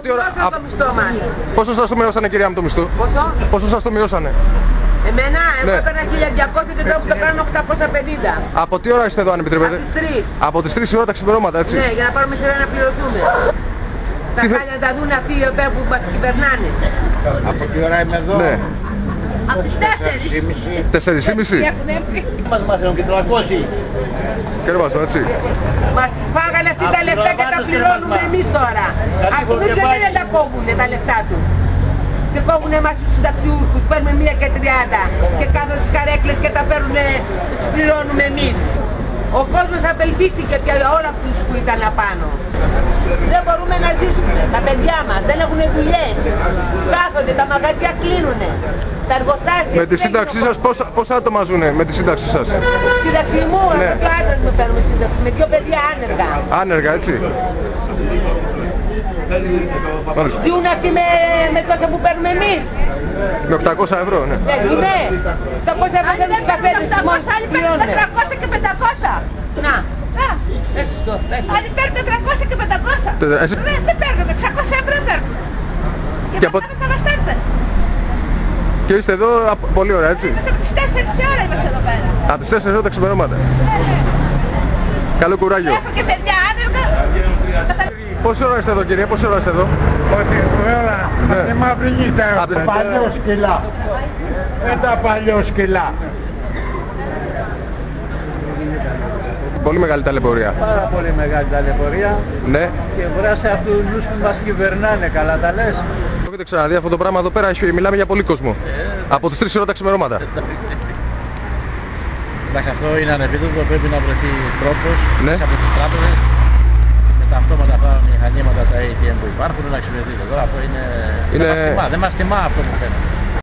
τι ώρα... Το μισθό μας. Πόσο σας το μειώσανε, κυρία μου, το μισθό? Πόσο? Πόσο σας το μειώσανε? Εμένα, εγώ Ναι. έπαιρνα 1200 και τώρα που το κάνω 850. Από τι ώρα είστε εδώ, αν επιτρέπετε? Από τις 3. Από τις 3 η ώρα τα ξημερώματα, έτσι. Ναι, για να πάρουμε σειρά να πληρωθούμε. Τα χάλια να τα δουν αυτοί οι οποίοι που μας κυβερνάνε. Από τι ώρα είμαι εδώ? Ναι. Από τις 4. 4,5. Μας μάθαιναν και 300. Κέρβαστο, έτσι. Μας φάγανε αυτοί τα λεφτά και τα πληρώνουμε εμείς τώρα. Αυτοί δεν τα κόβουνε τα λεφτά τους. Και κόβουνε εμάς τους συνταξιούχους, παίρνουμε 1 και 30 και κάνουν τις καρέκλες και τα παίρνουνε, τους πληρώνουμε εμείς. Ο κόσμος απελπίστηκε πια όλα αυτούς που ήταν απάνω. Δεν μπορούμε να ζήσουμε. Τα παιδιά μας δεν έχουν δουλειές. Κάθονται, τα μαγαζιά κλείνουνε. Τα εργοστάσια. Με τη σύνταξή σας πόσα άτομα ζουνε με τη σύνταξή σας? Σύνταξη μου, Ναι. με 2 άντρες μου παίρνουμε σύνταξη. Με 2 παιδιά άνεργα. Άνεργα, έτσι. Μάλιστα. Ζουν αυτοί με τόσα που παίρνουμε εμείς. Με 800 ευρώ, ναι. Ναι, 800 ευρώ δεν τους καφέδες μόνοι Άλλοι παίρνουν 400 και 500. Να. Πες το, πες το. Άλλοι παίρνουν 400 και 500. Εσύ... Δεν παίρνουν, 600 ευρώ παίρνουν. Και από- πάμε στα βαστάρτα. Και είστε εδώ πολύ ωραία, έτσι. Είμαστε από τις 4 η ώρα είμαστε εδώ πέρα. Από τις 4 εδώ τα ξημερώματα. Καλό κουράγιο. Έχω και παιδιά άνεργα. Πόση ώρα είστε εδώ, κυρία, πόση ώρα είστε εδώ? Ότι όλα, Ναι. είναι μαύρη νύχτα. Απ' τις- Παλιό σκυλά. Δεν τα παλιό σκυλά. Πολύ μεγάλη ταλαιπωρία. Πάρα πολύ μεγάλη ταλαιπωρία Ναι. και βράσε αυτούς που μας κυβερνάνε, καλά τα λες. Το έχετε ξαναδεί αυτό το πράγμα εδώ πέρα, μιλάμε για πολύ κόσμο. Από τις 3 η ώρα τα ξημερώματα. Εντάξει, αυτό είναι ανεπίτρεπτο, πρέπει να βρεθεί τρόπος Ναι. μέσα από τις τράπεζες με τα αυτόματα αυτά μηχανήματα, τα ATM που υπάρχουν να εξυπηρετείται. Τώρα αυτό είναι... Είναι- Δεν μας τιμά αυτό που φαίνεται.